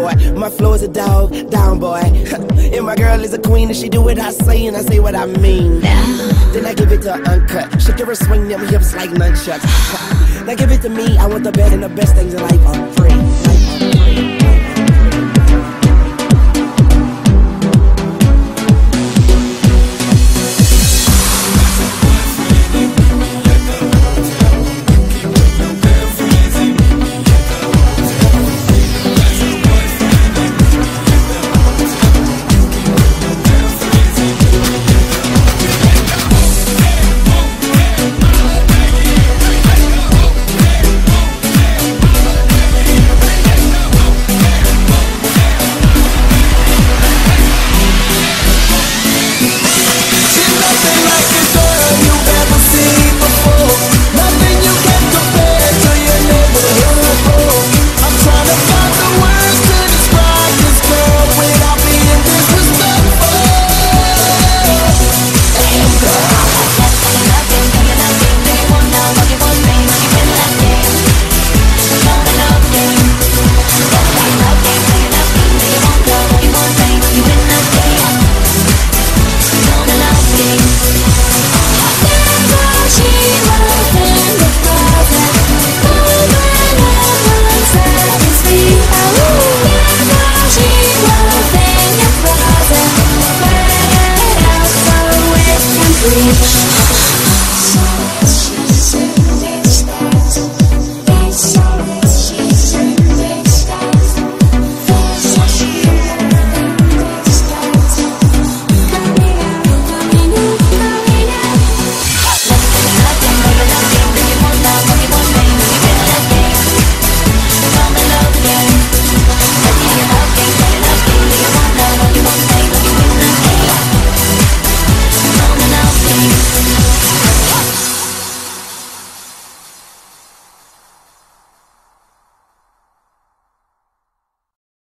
boy. My flow is a dog, down boy. And my girl is a queen, and she do what I say, and I say what I mean. Then I give it to her uncut. She give her swing them hips like nunchucks. Now give it to me, I want the best, and the best things in life are free. Reach